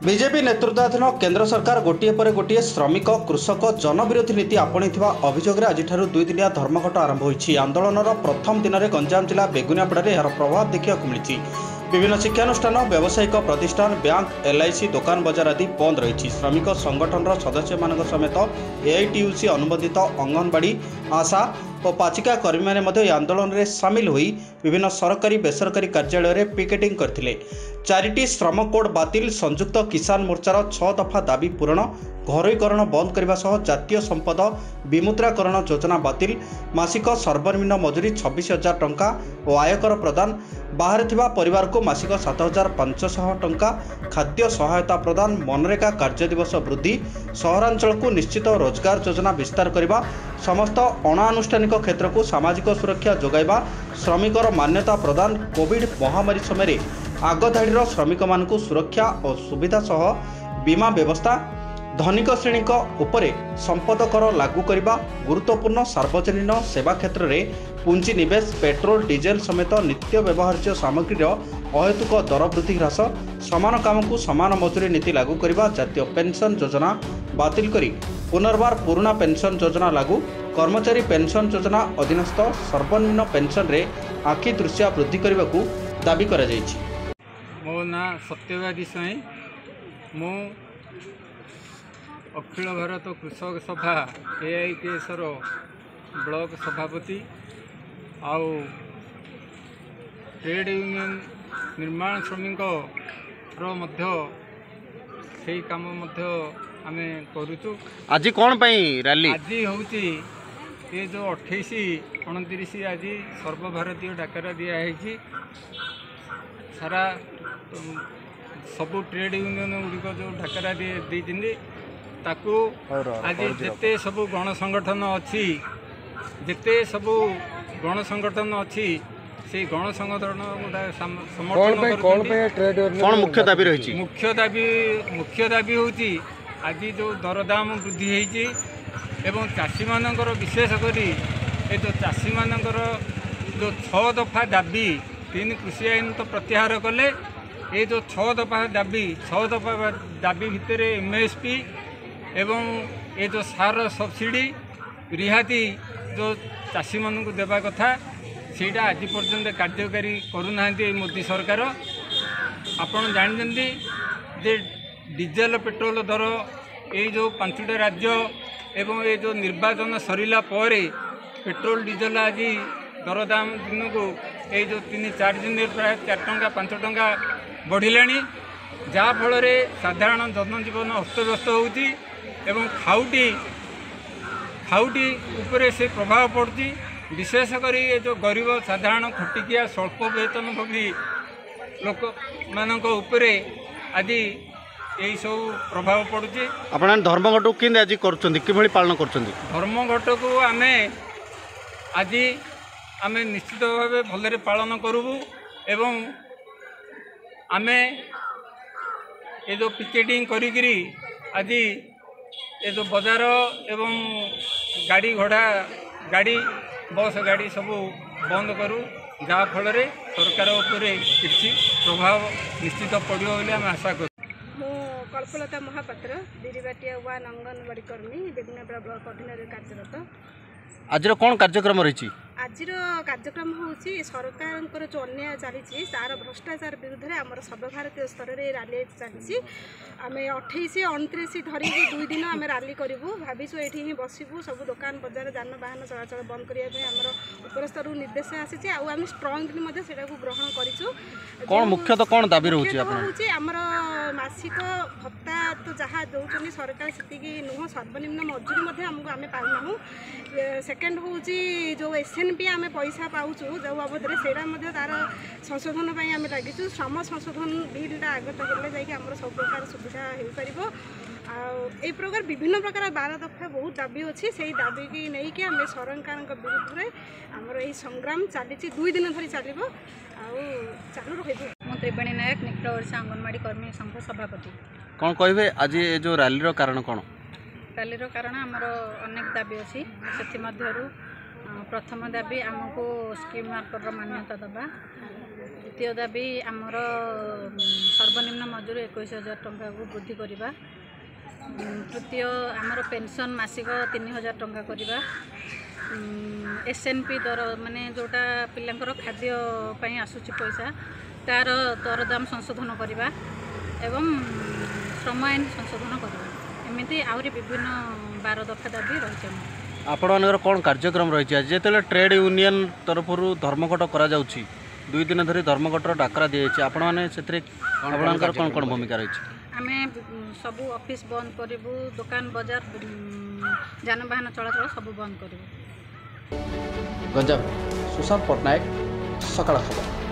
BJP नेतृत्वाधीन केंद्र सरकार गोटे पर गोटे श्रमिक कृषक जनविरोधी नीति आपणी अभियोग आज 2 दिनिया धर्मघट आरंभ होती। आंदोलन प्रथम दिन में गंजाम जिला बेगुनियापड़ा यार प्रभाव देखा मिली। विभिन्न शिक्षानुष्ठान व्यावसायिक प्रतिष्ठान बैंक LIC दोकान बजार आदि बंद रही। श्रमिक संगठन सदस्य मान समेत AITUC अनुमोदित अंगनवाड़ी आशा और पाचिका कर्मी मैंने आंदोलन में सामिल होई विभिन्न सरकारी बेसरकारी कार्यालय में पिकेटिंग करथिले। 4टी श्रम कोड बातिल, संयुक्त किसान मोर्चार 6 दफा दाबी पूरण, घरोईकरण बंद करने सह जातीय संपद विमुद्राकरण योजना बातिल, मासिक सर्वनिम्न मजूरी 26,000 टंका और आयकर प्रदान, बाहर थिबा परिवार को मासिक 7,500 टंका, खाद्य सहायता प्रदान, मनरेगा कार्य दिवस वृद्धि, सहरांचल को निश्चित रोजगार योजना विस्तार करने, समस्त अणानुष्ठानिक क्षेत्र को सामाजिक सुरक्षा जोगाइबा, श्रमिकर मान्यता प्रदान, कोविड महामारी समय आगधाड़ीर श्रमिक मानकु सुरक्षा और सुविधा सह बीमा व्यवस्था, धनिक श्रेणी उपरे संपद कर लागू करने, गुरुत्वपूर्ण सार्वजनिक सेवा क्षेत्र में पुंजी निवेश, पेट्रोल डीजेल समेत नित्य व्यवहार्य सामग्री अहेतुक दर वृद्धि ह्रास, समान काम को समान मजूरी नीति लागू करने, जातीय पेंशन योजना बातिल करी पुनर्बार पुराना पेंशन योजना लागू, कर्मचारी पेंशन योजना अधीनस्थ सर्वनिम्न पेंशन रे आखि दृश्य वृद्धि करने को दाबी करा जायछि। मो ना सत्यवादी स्वाई, मु अखिल भारत कृषक सभा AITS ब्लॉक सभापति आउ ट्रेड यूनियन निर्माण श्रमिक से काम आम करुचु। आज कौन पाई रैली? आज हूँ ये जो 28-29 आज सर्वभारतीय डाकरा दिखाई सारा सबू ट्रेड यूनियन गुड़िक जो डाकरा दी ताकू आज जिते सबू गण संगठन अच्छी जिते सबू गण संगठन अच्छी से गण संगठन समर्थन मुख्य दाबी रही? मुख्य दाबी हूँ आज जो दरदाम वृद्धि होती एवं चाषी मानकर विशेषकर ये जो चाषी मानकर जो 6 दफा दाबी 3 कृषि आईन तो प्रत्याहार कले, ये जो 6 दफा दाबी भितर MSP एवं ये जो सार सब्सिडी रिहाती जो चाषी मान को देवा कथा सीटा आज पर्यंत कार्यकारी करूना मोदी सरकार। आपन जानते जे डीजेल पेट्रोल दर ये जो 5टा राज्य एवं ये जो निर्वाचन सरिला पर पेट्रोल डीजेल आज दरदाम दिन को ये जो 3-4 दिन प्राय 4 टंका 5 टंका बढ़िला, जहाँफल साधारण जनजीवन अस्तव्यस्त होती एवं खाउटी उपरे से प्रभाव पड़ती। विशेषकर ये जो गरीब साधारण खटिकिया स्वल्प वेतनभोगी लोक मानक उपरे आज यही सब प्रभाव पड़ुची। आपन धर्मघट केंद्र आज करछन्ती किभली पालन करछन्ती? धर्मघट को आमे निश्चित भाव भलरे पालन करूबू एवं आमे ये जो पिकेटिंग करी आज ये जो बाजार एवं गाड़ी घोड़ा गाड़ी बस गाड़ी सब बंद करूँ, जहाँ फल सरकार उपरे किसी प्रभाव निश्चित पड़ो बोली आम आशा करूँ। मु कल्पलता महापात्र बिरीबाटिया 1 अंगनवाड़ी कर्मी बेगुनियापड़ा ब्लॉक अधीन कार्यरत। आज कौन कार्यक्रम रही? आज कार्यक्रम हूँ सरकार जो अन्याय चली तार भ्रष्टाचार विरुद्ध में आम सर्वभारतीय स्तर में रैली चली। आम 28-29 धरिक 2 दिन आम रैली करूँ भाविशु ये बसबू सब दुकान बजार जानवाहन चलाचल बंद करने आमर उपरस्तर निर्देश आसी आम स्ट्रंगली से ग्रहण करूँ। मुख्यतः कौन दाबी रोचे? आमर मासिक भत्ता तो जहाँ दौरान सरकार से नुह सर्वनिम्न मजूरी आमको आम पाऊना। सेकेंड हूँ जो SNP आम पैसा पाचु जो बाबद से तार संशोधन आम लगिचु। श्रम संशोधन बिलटा आगत कले जामर सब प्रकार सुविधा हो पार। प्रकार विभिन्न प्रकार 12 दफा बहुत दाबी अच्छी से दाबी की नहीं आम सरकार विरुद्ध में आमर यही संग्राम चली 2 दिन धरी चलो चालू रही। त्रिवेणी नायक निखिल ओडिशा अंगनवाड़ी कर्मी संघ सभापति। कौन कहे आज ये जो रैली कारण कौन? रैली कारण आमर अनेक दाबी अच्छी से प्रथम दाबी आमको स्कीम मार्कर मान्यता दबा, द्वितीय दाबी आमर सर्वनिम्न मजूरी 21,000 टंका को वृद्धि करवा। तृतीय आमर पेंशन मासिक 3,000 टंका करवा। SNP दर माने जोटा पिलांकर खाद्य पई आसुची पैसा तार दरदाम संशोधन करवा एवं श्रम आईन संशोधन करवा। एमती आहरी विभिन्न 12 दफा दाबी रही। आपणकर कौन कार्यक्रम रही है जिते ट्रेड यूनियन तरफ धर्मघट करा 2 दिन धरी धर्मघटर डाकरा दी जाए आपण मैंने कौन कौन भूमिका रही? आम सब ऑफिस बंद करूँ, दुकान बजार जानवाहन चलाचल सब बंद करूँ। गंजाम सुशांत पट्टनायक, सकाळ खबर।